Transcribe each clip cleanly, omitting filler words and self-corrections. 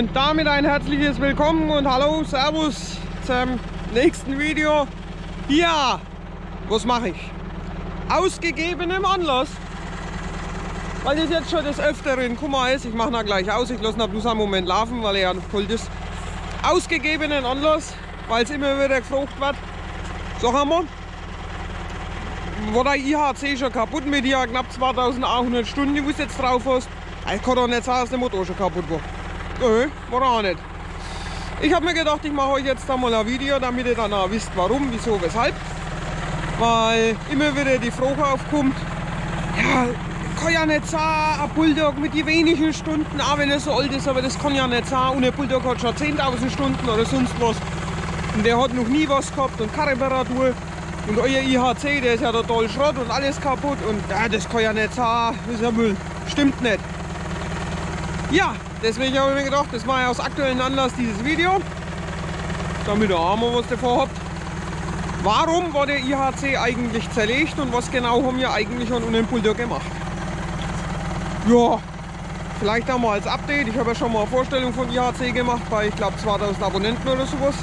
Und damit ein herzliches Willkommen und Hallo, Servus zum nächsten Video. Ja, was mache ich? Ausgegebenem Anlass, weil das jetzt schon des Öfteren, guck mal, ich mache ihn gleich aus, ich lasse ihn bloß einen Moment laufen, weil er ja noch kalt ist. Ausgegebenen Anlass, weil es immer wieder gefragt wird, sag einmal, war der IHC schon kaputt mit dir knapp 2800 Stunden, die du jetzt drauf hast? Ich kann doch nicht sagen, dass der Motor schon kaputt war. Nö, war er auch nicht. Ich habe mir gedacht, ich mache euch jetzt einmal ein Video, damit ihr dann auch wisst, warum, wieso, weshalb. Weil immer wieder die Frage aufkommt, ja, kann ja nicht sein, ein Bulldog mit den wenigen Stunden, auch wenn er so alt ist, aber das kann ja nicht sein. Und ein Bulldog hat schon 10.000 Stunden oder sonst was. Und der hat noch nie was gehabt und keine Reparatur. Und euer IHC, der ist ja total Schrott und alles kaputt. Und ja, das kann ja nicht sein, das ist ja Müll. Stimmt nicht. Ja, deswegen habe ich mir gedacht, das war ja aus aktuellen Anlass dieses Video. Damit ihr auch mal was davor habt. Warum war der IHC eigentlich zerlegt und was genau haben wir eigentlich an einem Bulldog gemacht? Ja, vielleicht auch mal als Update. Ich habe ja schon mal eine Vorstellung von IHC gemacht bei, ich glaube, 2000 Abonnenten oder sowas.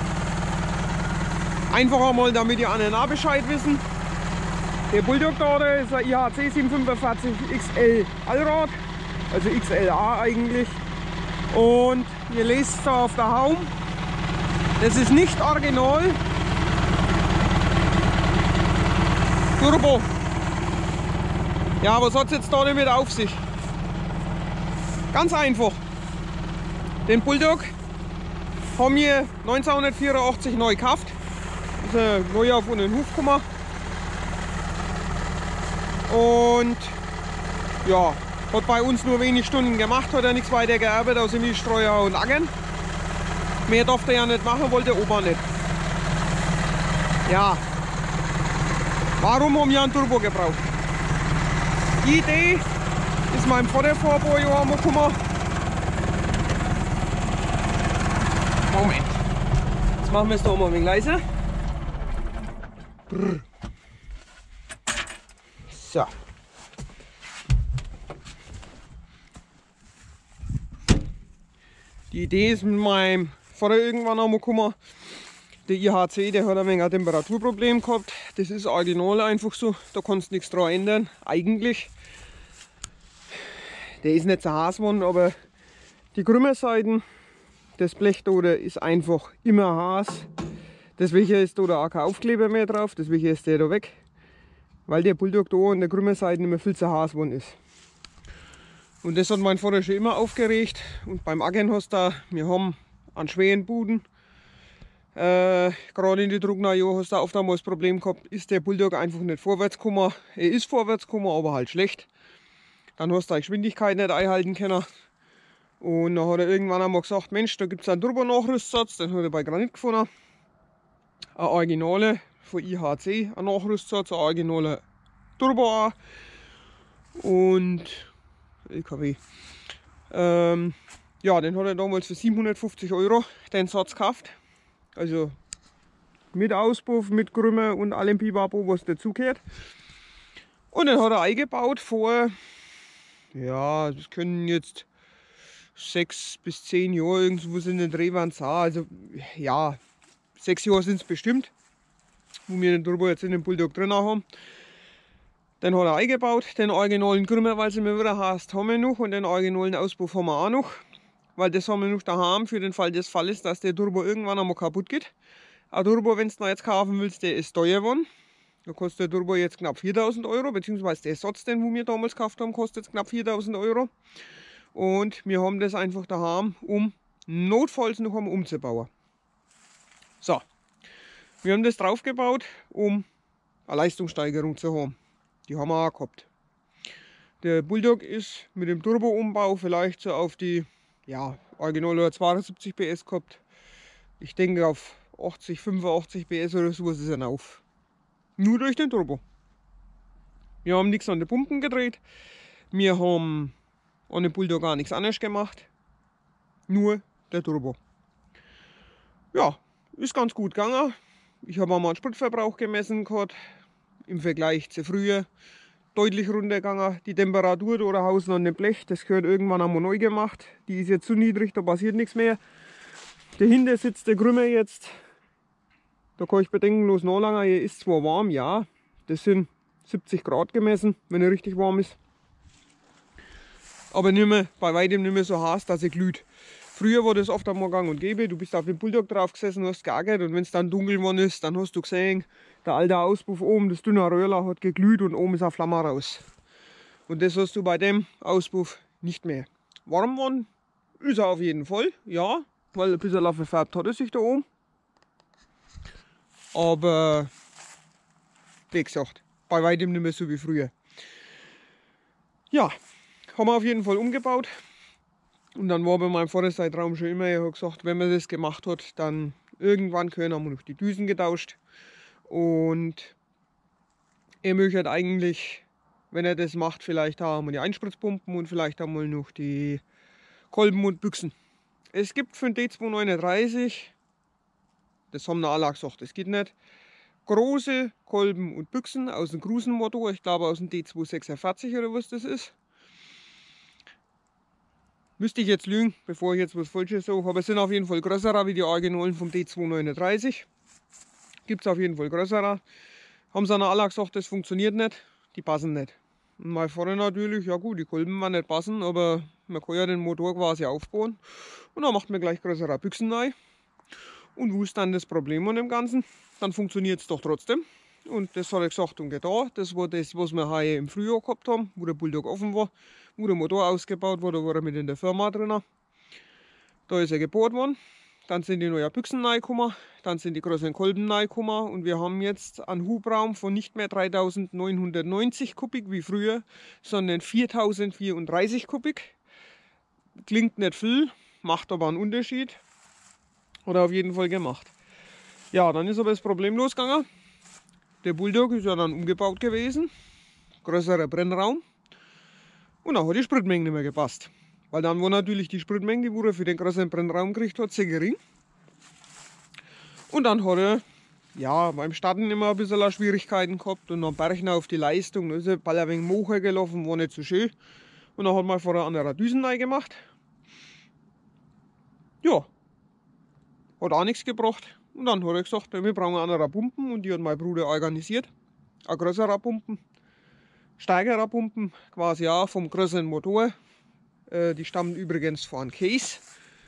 Einfach einmal, damit die anderen auch Bescheid wissen. Der Bulldog da ist ein IHC 745 XL Allrad, also XLA eigentlich. Und ihr lest da auf der Haum, das ist nicht original Turbo. Ja, was hat es jetzt da damit auf sich? Ganz einfach. Den Bulldog haben wir 1984 neu gekauft. Ist neu auf den Hof gekommen. Und ja, hat bei uns nur wenig Stunden gemacht, hat er nichts weiter gearbeitet außer Milchstreuer und Aggern. Mehr durfte er ja nicht machen, wollte der Opa nicht. Ja, warum haben wir einen Turbo gebraucht? Die Idee ist meinem Vater vor ein paar Jahren gekommen. Moment. Jetzt machen wir es doch mal ein wenig leiser. Brrr. So. Die Idee ist mit meinem Vater irgendwann einmal gekommen. Der IHC, der hat ein wenig ein Temperaturproblem gehabt. Das ist original einfach so. Da kannst du nichts dran ändern. Eigentlich. Der ist nicht so heiß geworden, aber die Krümmerseiten, das Blech da ist einfach immer heiß. Deswegen ist da auch kein Aufkleber mehr drauf. Deswegen ist der da weg. Weil der Bulldog da an der Krümmerseite immer viel zu heiß geworden ist. Und das hat mein Vater schon immer aufgeregt. Und beim Aggern hast du, wir haben einen schweren Buden. Gerade in die Trockenjahren hast du oft einmal das Problem gehabt, ist der Bulldog einfach nicht vorwärts gekommen. Er ist vorwärts gekommen, aber halt schlecht. Dann hast du die Geschwindigkeit nicht einhalten können. Und dann hat er irgendwann einmal gesagt, Mensch, da gibt es einen Turbo-Nachrüstsatz. Den hat er bei Granit gefunden. Ein Originale von IHC, ein Nachrüstsatz, ein originaler Turbo auch. Und LKW. Ja, den hat er damals für 750 € den Satz gekauft. Also mit Auspuff, mit Krümmer und allem Pipapo, was dazugehört. Und den hat er eingebaut vor, ja, das können jetzt 6 bis 10 Jahre irgendwo in den Drehwand sein. Also ja, 6 Jahre sind es bestimmt, wo wir den Turbo jetzt in den Bulldog drin haben. Den hat er eingebaut, den originalen Krümmer, weil es immer wieder heißt, haben wir noch. Und den originalen Auspuff haben wir auch noch. Weil das haben wir noch daheim für den Fall des Falles, dass der Turbo irgendwann einmal kaputt geht. Ein Turbo, wenn du ihn jetzt kaufen willst, der ist teuer geworden. Da kostet der Turbo jetzt knapp 4.000 €, beziehungsweise der Satz, den wir damals gekauft haben, kostet jetzt knapp 4.000 €. Und wir haben das einfach daheim, um notfalls noch einmal umzubauen. So, wir haben das draufgebaut, um eine Leistungssteigerung zu haben. Die haben wir auch gehabt. Der Bulldog ist mit dem Turbo-Umbau vielleicht so auf die, ja, original oder 72 PS gehabt. Ich denke auf 80, 85 PS oder sowas ist er auf. Nur durch den Turbo. Wir haben nichts an den Pumpen gedreht. Wir haben an dem Bulldog gar nichts anderes gemacht. Nur der Turbo. Ja, ist ganz gut gegangen. Ich habe einmal einen Spritverbrauch gemessen gehabt. Im Vergleich zu früher. deutlich runtergegangen. Die Temperatur oder Haus noch nicht Blech, das gehört irgendwann einmal neu gemacht. Die ist jetzt zu niedrig, da passiert nichts mehr. Dahinter sitzt der Krümmer jetzt. Da kann ich bedenkenlos nachlangen. Hier ist zwar warm, ja. Das sind 70 Grad gemessen, wenn er richtig warm ist. Aber nicht mehr, bei weitem nicht mehr so heiß, dass er glüht. Früher war das oft einmal gang und gäbe. Du bist auf dem Bulldog drauf gesessen, hast geärgert und wenn es dann dunkel geworden ist, dann hast du gesehen, der alte Auspuff oben, das dünne Röhrler hat geglüht und oben ist eine Flamme raus. Und das hast du bei dem Auspuff nicht mehr. Warm geworden ist er auf jeden Fall, ja, weil ein bisschen verfärbt hat er sich da oben. Aber wie gesagt, bei weitem nicht mehr so wie früher. Ja, haben wir auf jeden Fall umgebaut. Und dann war bei meinem Vorderseitraum schon immer, ich habe gesagt, wenn man das gemacht hat, dann irgendwann haben wir noch die Düsen getauscht. Und er möchte eigentlich, wenn er das macht, vielleicht haben wir die Einspritzpumpen und vielleicht einmal noch die Kolben und Büchsen. Es gibt für den D239, das haben wir alle gesagt, das geht nicht, große Kolben und Büchsen aus dem Cruisenmotor, ich glaube aus dem D246 oder was das ist. Müsste ich jetzt lügen, bevor ich jetzt was Falsches sage, aber es sind auf jeden Fall größere wie die Originalen vom D239. Gibt es auf jeden Fall größere. Haben sie alle gesagt, das funktioniert nicht, die passen nicht. Und mein Vater natürlich, ja gut, die Kolben werden nicht passen, aber man kann ja den Motor quasi aufbauen. Und dann macht man gleich größere Büchsen rein. Und wo ist dann das Problem an dem Ganzen? Dann funktioniert es doch trotzdem. Und das hat er gesagt und getan. Das war das, was wir heuer im Frühjahr gehabt haben, wo der Bulldog offen war, wo der Motor ausgebaut war, da war er mit in der Firma drin. Da ist er gebohrt worden. Dann sind die neuen Büchsen reingekommen, dann sind die großen Kolben reingekommen und wir haben jetzt einen Hubraum von nicht mehr 3990 Kubik wie früher, sondern 4034 Kubik. Klingt nicht viel, macht aber einen Unterschied. Hat er auf jeden Fall gemacht. Ja, dann ist aber das Problem losgegangen. Der Bulldog ist ja dann umgebaut gewesen, größerer Brennraum und dann hat die Spritmenge nicht mehr gepasst. Weil dann war natürlich die Spritmenge, die er für den größeren Brennraum gekriegt hat, sehr gering. Und dann hat er ja, beim Starten immer ein bisschen Schwierigkeiten gehabt und dann Berchen auf die Leistung, da ist er ein wenig mocher gelaufen, war nicht so schön. Und dann hat man vorher andere Düsen reingemacht. Ja, hat auch nichts gebracht. Und dann hat er gesagt, wir brauchen andere Pumpen und die hat mein Bruder organisiert. Ein größerer Pumpen, stärkerer Pumpen, quasi auch vom größeren Motor. Die stammen übrigens von Case.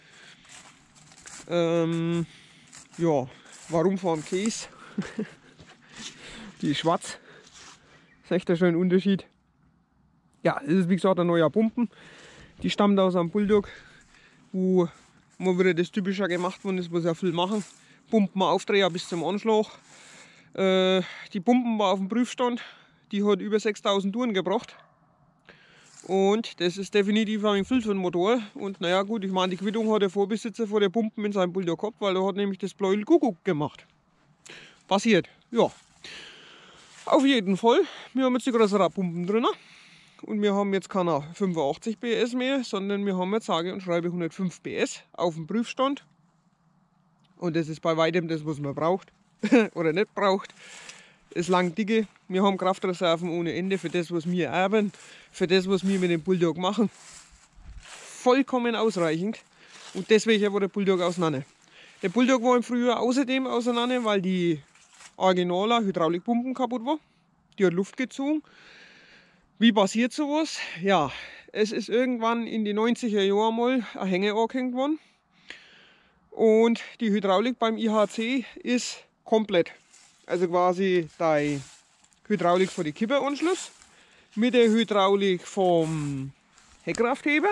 Ja, warum von Case? Die ist schwarz. Das ist echt ein schöner Unterschied. Ja, das ist wie gesagt ein neuer Pumpen. Die stammt aus einem Bulldog, wo mal wieder das Typische gemacht worden ist, was ja viel machen. Pumpen aufdrehen bis zum Anschlag. Die Pumpen war auf dem Prüfstand, die hat über 6000 Touren gebracht. Und das ist definitiv ein viel für den Motor. Und naja gut, ich meine, die Quittung hat der Vorbesitzer vor der Pumpen in seinem Bulldog gehabt, weil er hat nämlich das Bläuel Kuckuck gemacht. Passiert, ja. Auf jeden Fall, wir haben jetzt die größeren Pumpen drin. Und wir haben jetzt keine 85 PS mehr, sondern wir haben jetzt sage und schreibe 105 PS auf dem Prüfstand. Und das ist bei weitem das, was man braucht oder nicht braucht. Es langt dicke. Wir haben Kraftreserven ohne Ende für das, was wir erben, für das, was wir mit dem Bulldog machen. Vollkommen ausreichend. Und deswegen war der Bulldog auseinander. Der Bulldog war im Frühjahr außerdem auseinander, weil die originale Hydraulikpumpen kaputt war. Die hat Luft gezogen. Wie passiert sowas? Ja, es ist irgendwann in die 90er Jahre mal ein Hänger angehängt worden. Und die Hydraulik beim IHC ist komplett. Also quasi die Hydraulik für die Kipperanschluss mit der Hydraulik vom Heckkraftheber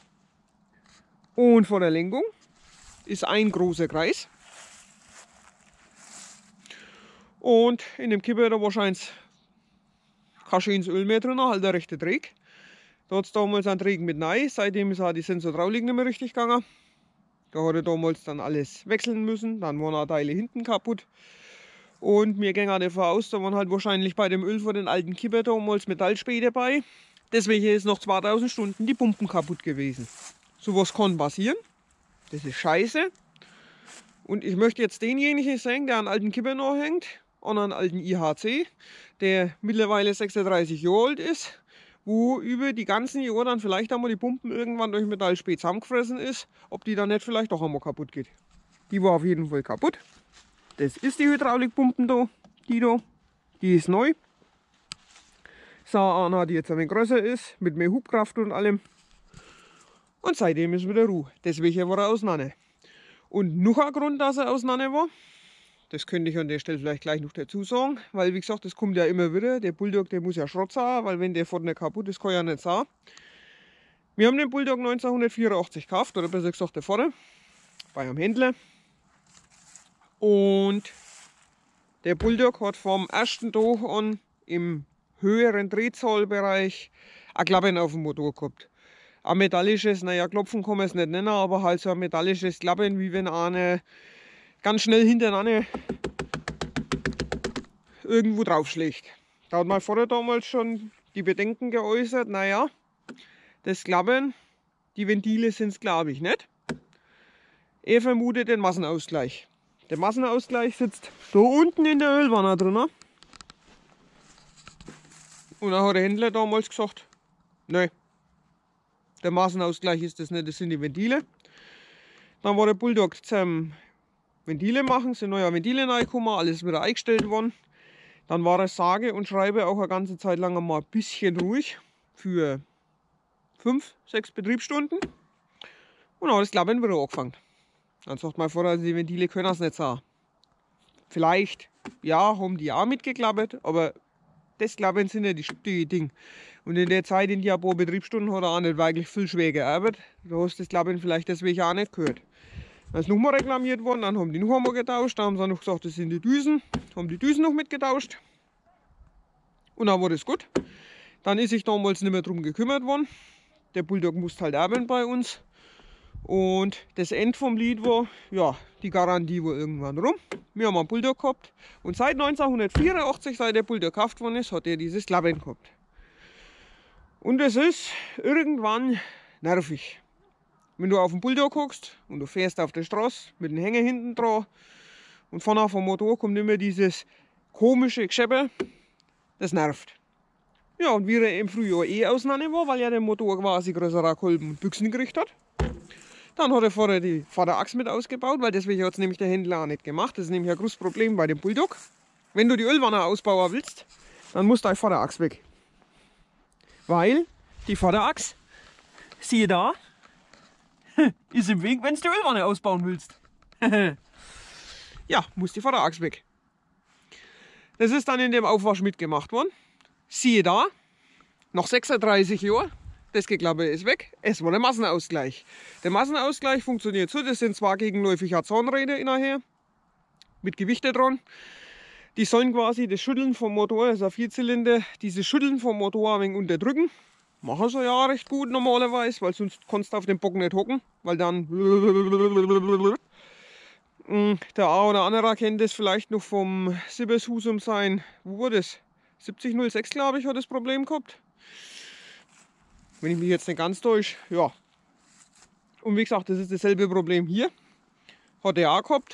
und von der Lenkung ist ein großer Kreis. Und in dem Kipper da wahrscheinlich kein schönes Öl mehr drin, halt der rechte Dreh. Da hat es damals einen Dreh mit rein, seitdem ist auch die Sensorhydraulik nicht mehr richtig gegangen. Da hat er damals dann alles wechseln müssen, dann waren auch Teile hinten kaputt. Und wir gehen davon aus, da waren halt wahrscheinlich bei dem Öl von den alten Kipper damals Metallspäne dabei. Deswegen ist noch 2000 Stunden die Pumpen kaputt gewesen. Sowas kann passieren. Das ist scheiße. Und ich möchte jetzt denjenigen sagen, der an alten Kipper noch hängt, an einen alten IHC, der mittlerweile 36 Jahre alt ist, wo über die ganzen Jahre dann vielleicht einmal die Pumpen irgendwann durch Metallspät zusammengefressen ist, ob die dann nicht vielleicht doch einmal kaputt geht. Die war auf jeden Fall kaputt. Das ist die Hydraulikpumpen da, die ist neu. Sah einer, die jetzt ein wenig größer ist, mit mehr Hubkraft und allem. Und seitdem ist wieder Ruhe. Deswegen war er auseinander. Und noch ein Grund, dass er auseinander war, das könnte ich an der Stelle vielleicht gleich noch dazu sagen, weil wie gesagt, das kommt ja immer wieder. Der Bulldog, der muss ja Schrott sein, weil wenn der vorne kaputt ist, kann ja nicht sein. Wir haben den Bulldog 1984 gekauft, oder besser gesagt der vorne, bei einem Händler. Und der Bulldog hat vom ersten Tag an im höheren Drehzahlbereich ein Klappen auf dem Motor gehabt. Ein metallisches, naja, Klopfen kann man es nicht nennen, aber halt so ein metallisches Klappen, wie wenn einer ganz schnell hintereinander irgendwo draufschlägt. Da hat mein Vater damals schon die Bedenken geäußert, naja, das Klappen, die Ventile sind es glaube ich nicht. Er vermutet den Massenausgleich. Der Massenausgleich sitzt da unten in der Ölwanne drin. Und dann hat der Händler damals gesagt, nein, der Massenausgleich ist das nicht, das sind die Ventile. Dann war der Bulldog zum Ventile machen, sind neue Ventile reingekommen, alles wieder eingestellt worden. Dann war es sage und schreibe auch eine ganze Zeit lang mal ein bisschen ruhig für 5, 6 Betriebsstunden. Und dann hat das Klappen wieder angefangen. Dann sagt mein Vater, die Ventile können das nicht sagen. Vielleicht, ja, haben die auch mitgeklappert, aber das Klappen sind ja die Dinge. Und in der Zeit, in die ein paar Betriebsstunden, hat er auch nicht wirklich viel schwer gearbeitet. Da hast du das Klappen vielleicht deswegen auch nicht gehört. Dann ist nochmal reklamiert worden, dann haben die noch einmal getauscht, dann haben sie noch gesagt, das sind die Düsen, haben die Düsen noch mitgetauscht. Und dann war das gut. Dann ist sich damals nicht mehr darum gekümmert worden. Der Bulldog musste halt arbeiten bei uns. Und das Ende vom Lied war, ja, die Garantie war irgendwann rum. Wir haben einen Bulldog gehabt und seit 1984, seit der Bulldog gekauft worden ist, hat er dieses Klappen gehabt. Und es ist irgendwann nervig. Wenn du auf den Bulldog guckst und du fährst auf der Straße mit dem Hänger hinten dran und vorne auf dem Motor kommt immer dieses komische Gescheppel, das nervt. Ja, und wie er im Frühjahr auseinander war, weil ja der Motor quasi größere Kolben und Büchsen gekriegt hat, dann hat er vorher die Vorderachse mit ausgebaut, weil deswegen hat es nämlich der Händler auch nicht gemacht. Das ist nämlich ein großes Problem bei dem Bulldog. Wenn du die Ölwanne ausbauen willst, dann muss deine Vorderachse weg. Weil die Vorderachse, siehe da, ist im Weg, wenn du die Ölwanne ausbauen willst. Ja, muss die Vorderachse weg. Das ist dann in dem Aufwasch mitgemacht worden. Siehe da, nach 36 Jahren, das Geklappe ist weg. Es war der Massenausgleich. Der Massenausgleich funktioniert so, das sind zwar gegenläufige Zahnräder innerher, mit Gewichte dran. Die sollen quasi das Schütteln vom Motor, das ist ein Vierzylinder, dieses Schütteln vom Motor ein wenig unterdrücken. Machen sie ja recht gut normalerweise, weil sonst kannst du auf dem Bock nicht hocken, weil dann der eine oder andere kennt das vielleicht noch vom Sibbershusum sein, wo war das? 7006 glaube ich hat das Problem gehabt. Wenn ich mich jetzt nicht ganz täusche, ja. Und wie gesagt, das ist dasselbe Problem hier. Hat er auch gehabt.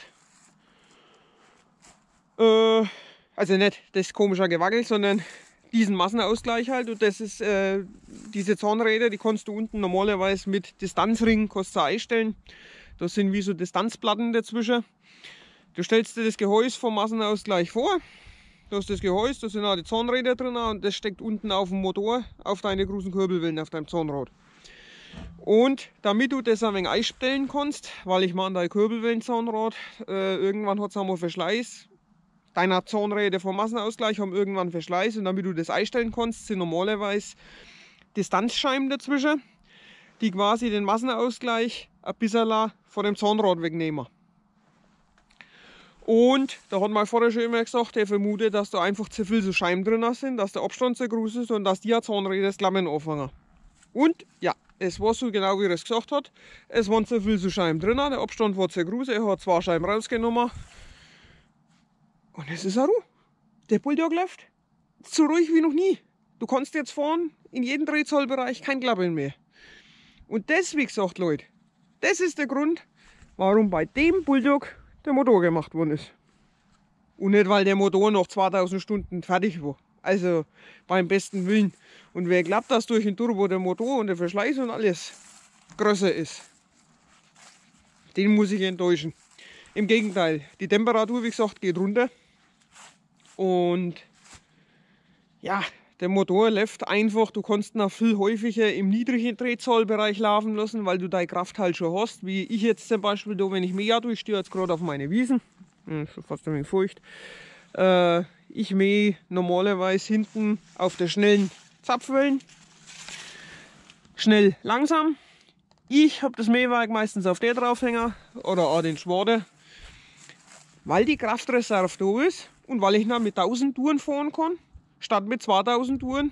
Also nicht das komische Gewackel, sondern diesen Massenausgleich halt. Und das ist diese Zahnräder, die kannst du unten normalerweise mit Distanzring kannst du einstellen. Das sind wie so Distanzplatten dazwischen. Du stellst dir das Gehäuse vom Massenausgleich vor. Du hast das Gehäuse, da sind auch die Zahnräder drin und das steckt unten auf dem Motor auf deine großen Kurbelwellen auf deinem Zahnrad. Und damit du das ein wenig einstellen kannst, weil ich meine, dein Kurbelwellenzahnrad, irgendwann hat es einmal Verschleiß. Deine Zahnräder vom Massenausgleich haben irgendwann Verschleiß und damit du das einstellen kannst, sind normalerweise Distanzscheiben dazwischen, die quasi den Massenausgleich ein bisschen von dem Zahnrad wegnehmen. Und da hat mein Vater schon immer gesagt, er vermutet, dass da einfach zu viel so Scheiben drin sind, dass der Abstand zu groß ist und dass die Zahnräder das Klappen anfangen. Und ja, es war so genau wie er es gesagt hat. Es waren zu viel so Scheiben drin, der Abstand war zu groß, er hat 2 Scheiben rausgenommen. Und es ist auch Ruhe. Der Bulldog läuft so ruhig wie noch nie. Du kannst jetzt fahren, in jedem Drehzahlbereich kein Klappen mehr. Und das, wie gesagt, Leute, das ist der Grund, warum bei dem Bulldog der Motor gemacht worden ist. Und nicht, weil der Motor noch 2000 Stunden fertig war. Also beim besten Willen. Und wer glaubt, dass durch den Turbo der Motor und der Verschleiß und alles größer ist, den muss ich enttäuschen. Im Gegenteil, die Temperatur, wie gesagt, geht runter. Und ja, der Motor läuft einfach, du kannst ihn auch viel häufiger im niedrigen Drehzahlbereich laufen lassen, weil du deine Kraft halt schon hast. Wie ich jetzt zum Beispiel, da, wenn ich mähe, ich stehe jetzt gerade auf meine Wiesen, schon fast ein wenig feucht. Ich mähe normalerweise hinten auf der schnellen Zapfwellen, schnell langsam. Ich habe das Mähwerk meistens auf der Draufhänger oder auch den Schwader, weil die Kraftreserve da ist und weil ich dann mit 1000 Touren fahren kann, statt mit 2000 Touren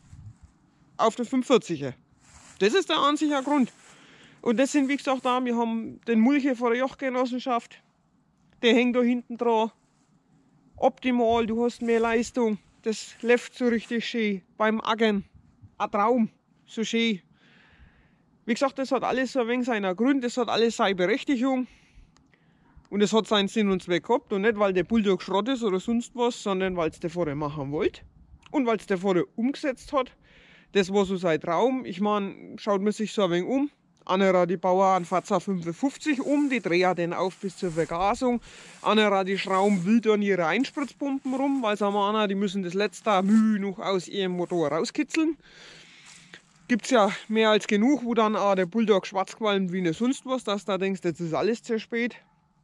auf der 45er. Das ist der einzige Grund. Und das sind, wie gesagt, da, wir haben den Mulche von der Jochgenossenschaft, der hängt da hinten dran. Optimal, du hast mehr Leistung, das läuft so richtig schön. Beim Aggern, ein Traum, so schön. Wie gesagt, das hat alles so ein wenig seinen Grund, das hat alles seine Berechtigung. Und es hat seinen Sinn und Zweck gehabt. Und nicht, weil der Bulldog Schrott ist oder sonst was, sondern weil es der vorher machen wollte. Und weil es der vorher umgesetzt hat. Das war so sein Traum. Ich meine, schaut man sich so ein wenig um. Anderer, die bauen einen Fazza 55 um, die drehen den auf bis zur Vergasung. Anderer, die schrauben wild an ihre Einspritzpumpen rum, weil sagen wir einer, die müssen das letzte Mühe noch aus ihrem Motor rauskitzeln. Gibt es ja mehr als genug, wo dann auch der Bulldog schwarz qualmt wie ne sonst was, dass du denkst, jetzt ist alles zu spät.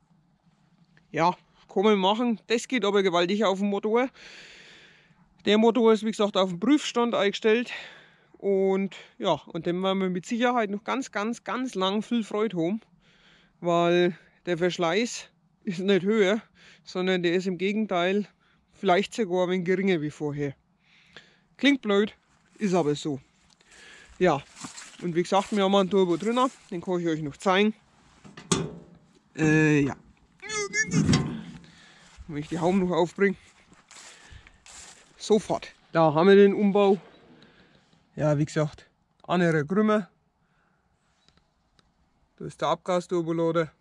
Ja, kann man machen. Das geht aber gewaltig auf dem Motor. Der Motor ist, wie gesagt, auf dem Prüfstand eingestellt. Und ja, und dem werden wir mit Sicherheit noch ganz lang viel Freude haben. Weil der Verschleiß ist nicht höher, sondern der ist im Gegenteil vielleicht sogar ein wenig geringer wie vorher. Klingt blöd, ist aber so. Ja, und wie gesagt, wir haben einen Turbo drin, den kann ich euch noch zeigen. Ja. Wenn ich die Haum noch aufbringe. Sofort. Da haben wir den Umbau. Ja, wie gesagt, andere Krümmer. Da ist der Abgasturbolader.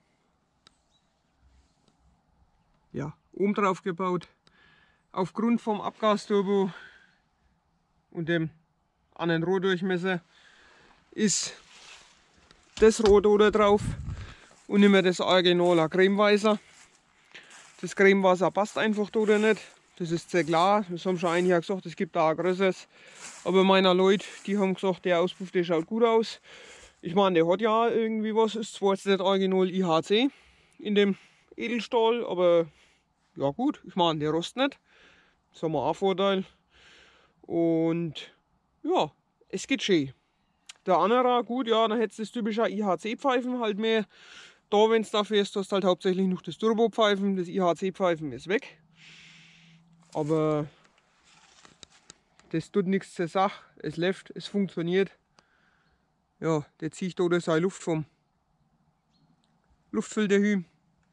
Ja, oben drauf gebaut. Aufgrund vom Abgasturbo und dem anderen Rohrdurchmesser ist das Rohr da drauf und nicht mehr das Original Cremeweißer. Das Cremewasser passt einfach da nicht. Das ist sehr klar. Das haben schon einige gesagt, es gibt da ein größeres. Aber meiner Leute, die haben gesagt, der Auspuff, der schaut gut aus. Ich meine, der hat ja irgendwie was. Ist zwar jetzt nicht original IHC in dem Edelstahl, aber ja gut. Ich meine, der rostet nicht. Das haben wir auch einen Vorteil. Und ja, es geht schön. Der andere, gut, ja, dann hättest du das typische IHC-Pfeifen halt mehr. Da, wenn es dafür ist, hast du halt hauptsächlich noch das Turbo-Pfeifen. Das IHC-Pfeifen ist weg. Aber das tut nichts zur Sache. Es läuft, es funktioniert. Ja, der zieht da seine Luft vom Luftfilter hin.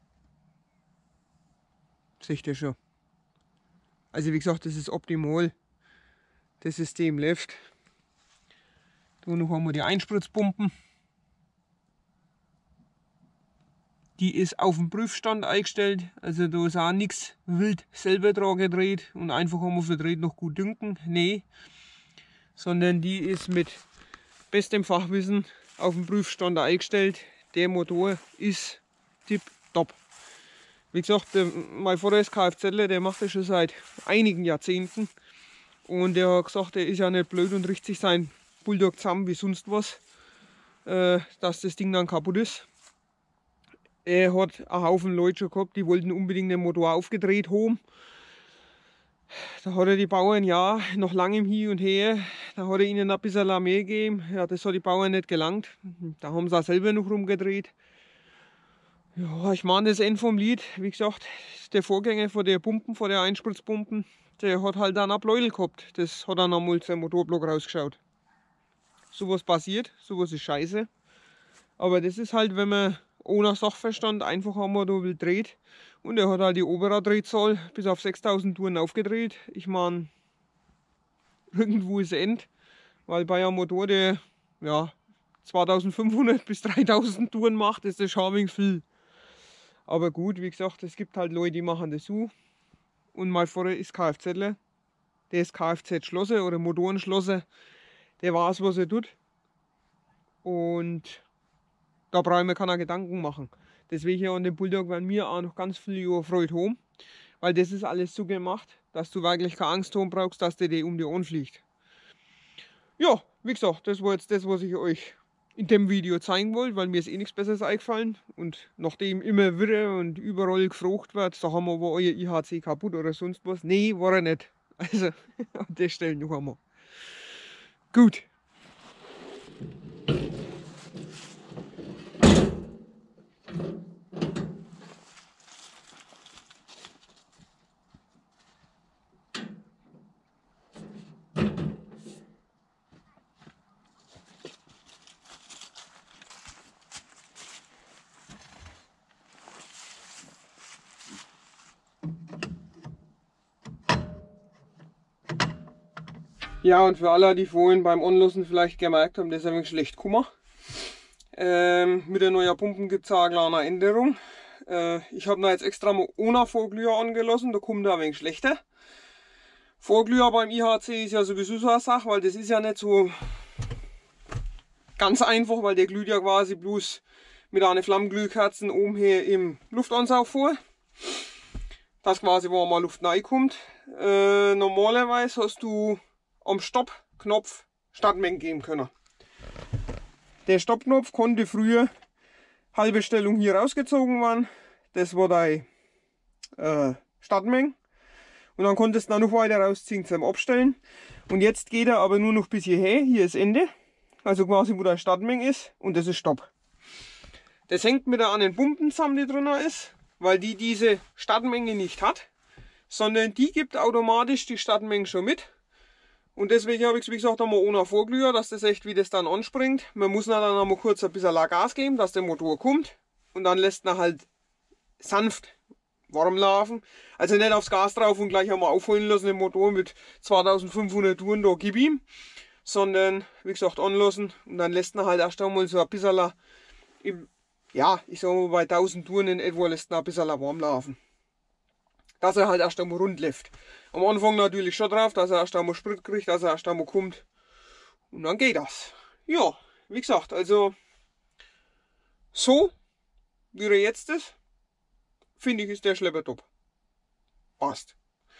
Seht ihr schon. Also wie gesagt, das ist optimal. Das System läuft. Da noch haben wir die Einspritzpumpen. Die ist auf dem Prüfstand eingestellt. Also da ist auch nichts wild selber dran gedreht und einfach haben wir verdreht noch gut dünken. Nee. Sondern die ist mit bestem Fachwissen auf dem Prüfstand eingestellt. Der Motor ist tipptopp. Wie gesagt, mein Vater ist Kfzler, der macht das schon seit einigen Jahrzehnten. Und der hat gesagt, der ist ja nicht blöd und richtet sich sein Bulldog zusammen wie sonst was, dass das Ding dann kaputt ist. Er hat einen Haufen Leute schon gehabt, die wollten unbedingt den Motor aufgedreht haben. Da hat er die Bauern ja noch lange im Hin und Her, da hat er ihnen ein bisschen mehr gegeben. Ja, das hat die Bauern nicht gelangt. Da haben sie auch selber noch rumgedreht. Ja, ich meine, das Ende vom Lied, wie gesagt, der Vorgänger von der Pumpen, von der Einspritzpumpen, der hat halt dann ein Bläudel gehabt. Das hat dann einmal sein Motorblock rausgeschaut. Sowas passiert, sowas ist scheiße. Aber das ist halt, wenn man ohne Sachverstand einfach einmal da will dreht. Und er hat halt die obere Drehzahl bis auf 6000 Touren aufgedreht. Ich meine, irgendwo ist End, weil bei einem Motor, der ja 2500 bis 3000 Touren macht, ist das schon ein wenig viel. Aber gut, wie gesagt, es gibt halt Leute, die machen das so. und mein Vater ist Kfzler. Der ist Kfz-Schlosser oder Motorenschlosser. Der weiß, was er tut. Und da brauche ich mir keine Gedanken machen. Deswegen an dem Bulldog werden wir auch noch ganz viele Jahre Freude haben. Weil das ist alles so gemacht, dass du wirklich keine Angst haben brauchst, dass der um die Ohren fliegt. Ja, wie gesagt, das war jetzt das, was ich euch in dem Video zeigen wollte, weil mir ist eh nichts Besseres eingefallen. Und nachdem immer wieder und überall gefragt wird, da haben wir aber euer IHC kaputt oder sonst was. Nee, war er nicht. Also an der Stelle noch einmal. Gut. Ja, und für alle, die vorhin beim Anlassen vielleicht gemerkt haben, das ist ein wenig schlecht gekommen. Mit der neuen Pumpen gibt es eine kleine Änderung. Ich habe da jetzt extra mal ohne Vorglüher angelassen, da kommt er ein wenig schlechter. Vorglüher beim IHC ist ja sowieso so eine Sache, weil das ist ja nicht so ganz einfach, weil der glüht ja quasi bloß mit einer Flammenglühkerzen oben hier im Luftansaug vor. Das quasi, wo mal Luft reinkommt. Normalerweise hast du am Stoppknopf Startmengen geben können. Der Stoppknopf konnte früher halbe Stellung hier rausgezogen werden. Das war deine Startmenge. Und dann konntest du dann noch weiter rausziehen zum Abstellen. Und jetzt geht er aber nur noch bis hierher. Hier ist Ende. Also quasi wo deine Startmenge ist. Und das ist Stopp. Das hängt mit der anderen Pumpen zusammen, die drin ist. Weil die diese Startmenge nicht hat. Sondern die gibt automatisch die Startmenge schon mit. Und deswegen habe ich es, wie gesagt, einmal ohne Vorglüher, dass das echt wie das dann anspringt. Man muss dann einmal kurz ein bisschen Gas geben, dass der Motor kommt. Und dann lässt man halt sanft warm laufen. Also nicht aufs Gas drauf und gleich einmal aufholen lassen, den Motor mit 2500 Touren, da gib ihm. Sondern, wie gesagt, anlassen. Und dann lässt man halt erst einmal so ein bisschen, ja, ich sag mal bei 1000 Touren in etwa, lässt man ein bisschen warm laufen. Dass er halt erst einmal rund läuft. Am Anfang natürlich schon drauf, dass er erst einmal Sprit kriegt, dass er erst einmal kommt. Und dann geht das. Ja, wie gesagt, also so, wie er jetzt ist, finde ich, ist der Schlepper top. Passt.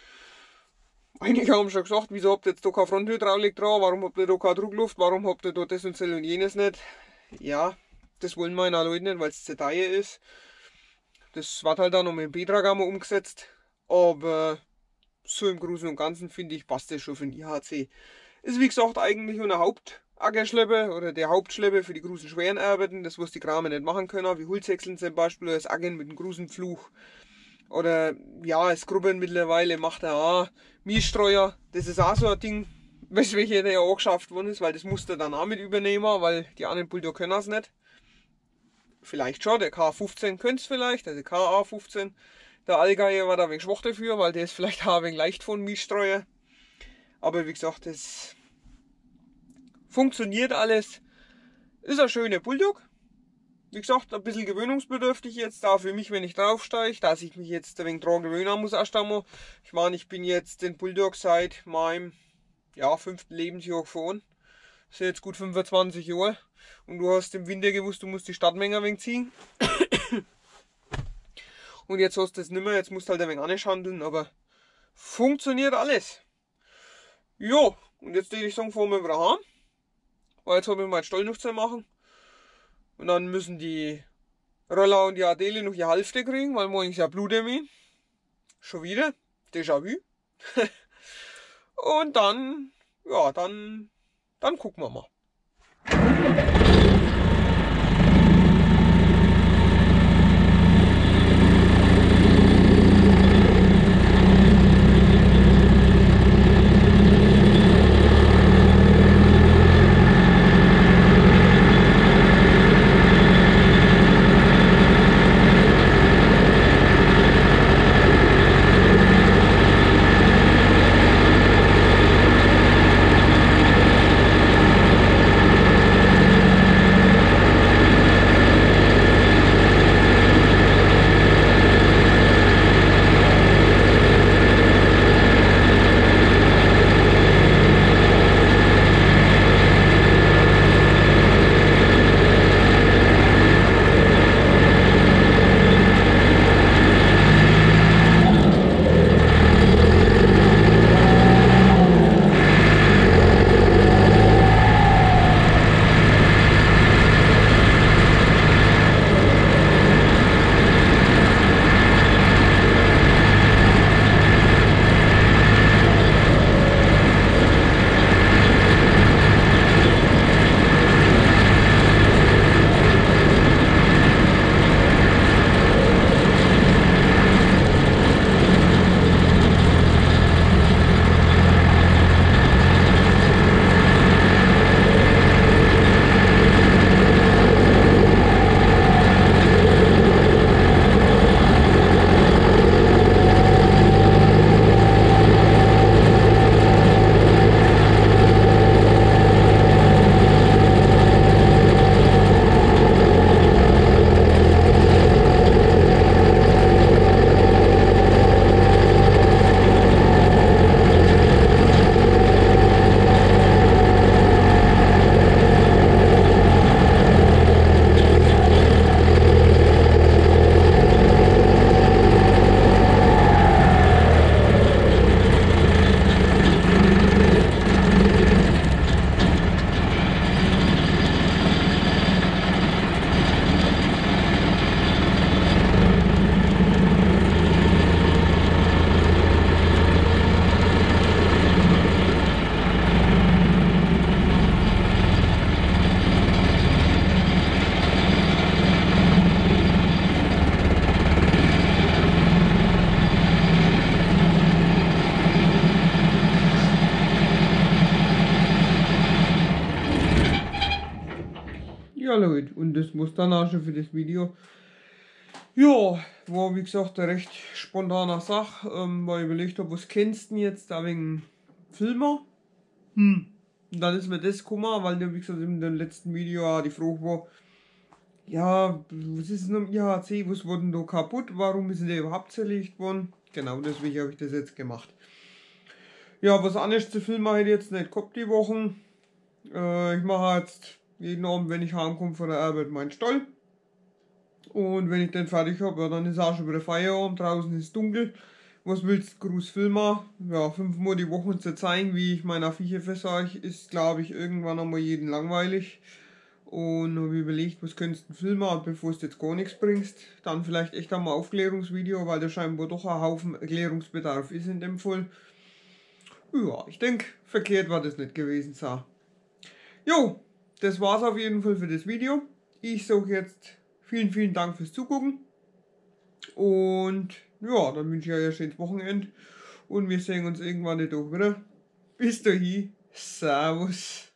Einige haben schon gesagt, wieso habt ihr jetzt da keine Fronthydraulik dran, warum habt ihr da keine Druckluft, warum habt ihr da das und jenes nicht. Ja, das wollen meine Leute nicht, weil es Detail ist. Das wird halt dann noch mit dem B-Trag umgesetzt. Aber so im Großen und Ganzen finde ich, passt das schon für den IHC. Ist wie gesagt eigentlich nur ein Hauptackerschlepper oder der Hauptschlepper für die großen schweren Arbeiten, das was die Kramer nicht machen können, wie Holzhäckseln zum Beispiel, oder das Aggen mit einem großen Fluch. Oder ja, das Grubbern mittlerweile macht er auch. Miesstreuer, das ist auch so ein Ding, weswegen der ja auch geschafft worden ist, weil das musste dann auch mit übernehmen, weil die anderen Bulldog können es nicht. Vielleicht schon, der K15 könnte es vielleicht, also KA15. Der Allgeier war da ein wenig schwach dafür, weil der ist vielleicht auch ein wenig leicht von Mischstreuer. Aber wie gesagt, das funktioniert alles. Ist ein schöner Bulldog. Wie gesagt, ein bisschen gewöhnungsbedürftig jetzt da für mich, wenn ich draufsteige, dass ich mich jetzt ein wenig dran gewöhnen muss erst einmal. Ich meine, ich bin jetzt den Bulldog seit meinem 5. Lebensjahr gefahren. Das sind jetzt gut 25 Jahre. Und du hast im Winter gewusst, du musst die Startmenge ein wenig ziehen. Und jetzt hast du das nicht mehr, jetzt musst du halt ein wenig anhandeln, aber funktioniert alles. Jo, und jetzt würde ich sagen, fahren wir wieder heim. Weil jetzt habe ich meinen Stall noch zu machen. Und dann müssen die Roller und die Adele noch ihre Hälfte kriegen, weil morgen ist ja Bluttermin. Schon wieder, Déjà-vu. Und dann, ja, dann gucken wir mal. Ja Leute, und das muss dann auch schon für das Video. Ja, war wie gesagt eine recht spontane Sache, weil ich überlegt habe, was kennst du denn jetzt da wegen Filmer? Und dann ist mir das gekommen, weil ja wie gesagt in dem letzten Video auch die Frage war, ja, was ist denn am IHC, was wurde denn da kaputt, warum ist denn der überhaupt zerlegt worden? Genau deswegen habe ich das jetzt gemacht. Ja, was anderes zu filmen hätte ich jetzt nicht gehabt die Wochen. Ich mache jetzt jeden Abend, wenn ich heimkomme von der Arbeit, meinen Stall. Und wenn ich den fertig habe, ja, dann ist auch schon wieder Feierabend, draußen ist dunkel. Was willst du groß filmen? Ja, 5-mal die Woche zu zeigen, wie ich meine Viecher versage, ist glaube ich irgendwann einmal jeden langweilig. Und habe überlegt, was könntest du filmen, bevor du jetzt gar nichts bringst. Dann vielleicht echt einmal Aufklärungsvideo, weil da scheinbar doch ein Haufen Erklärungsbedarf ist in dem Fall. Ja, ich denke, verkehrt war das nicht gewesen. So. Jo, das war's auf jeden Fall für das Video. Ich sage jetzt vielen Dank fürs Zugucken. Und ja, dann wünsche ich euch ein schönes Wochenende. Und wir sehen uns irgendwann nicht auch wieder. Bis dahin. Servus.